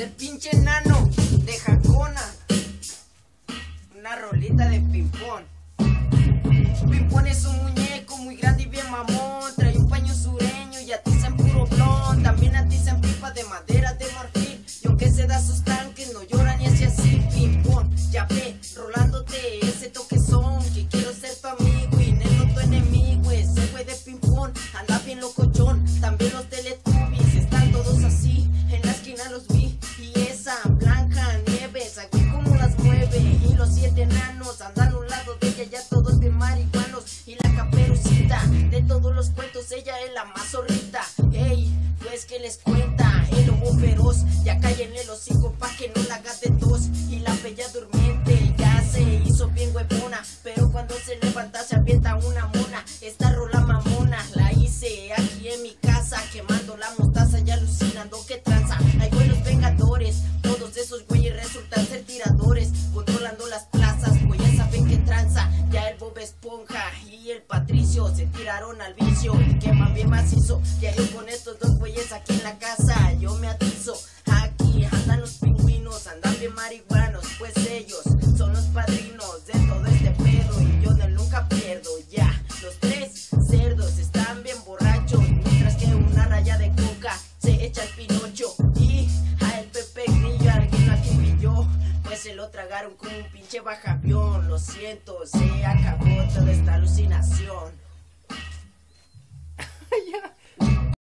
de pinche enano de Jacona. Una rolita de Pimpón. Pimpón es un muñeco muy grande y bien mamón. Trae un paño sureño y atiza en puro blon. También atiza en pipas de madera de marfil. Y aunque se da sus tanques, no llora ni hace así. Pimpón, ya ve, rolándote ese toquezón. Que quiero ser tu amigo y no tu enemigo. Ese güey de Pimpón anda bien locochón. También los Teletubbies están todos así. En la esquina los vi. Y esa Blanca Nieves, aquí como las mueve. Y los 7 enanos andan a un lado de ella, ya todos de marihuanos. Y la Caperucita, de todos los cuentos, ella es la más zorrita. Ey, pues que les cuenta, el lobo feroz, ya cállenle el hocico pa' que no la haga de tos. Y la bella durmiente ya se hizo bien huevona, pero cuando se levanta se avienta una mona. Esta rola mamona la hice aquí en mi casa, quemando la mostaza y alucinando que tranza. Hay buenos vengadores, todos esos güeyes resultan ser tiradores, controlando las plazas, pues ya saben que tranza. Ya el Bob Esponja y el Patricio se tiraron al vicio y queman bien macizo. Y ahí con estos dos güeyes aquí en la casa yo me atizo. Aquí andan los pingüinos, andan bien marihuanos, pues ellos son los padrinos de todo este pedo y yo del nunca pierdo. Ya, los 3 cerdos están bien borrachos, mientras que una raya de coca se echa el Pinocho. Y a el Pepe Grillo alguien lo acribilló, pues se lo tragaron como un pinche bajavión. Lo siento, se acabó toda esta alucinación.